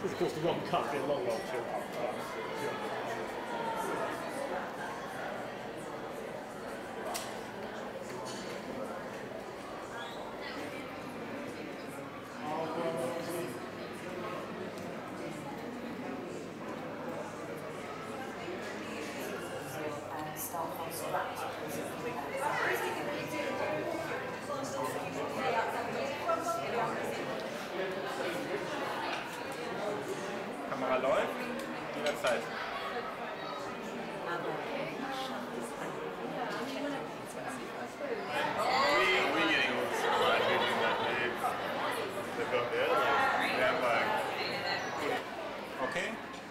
Because of course the long cut, the long chill. Start from scratch. Kamera läuft, jederzeit. Okay.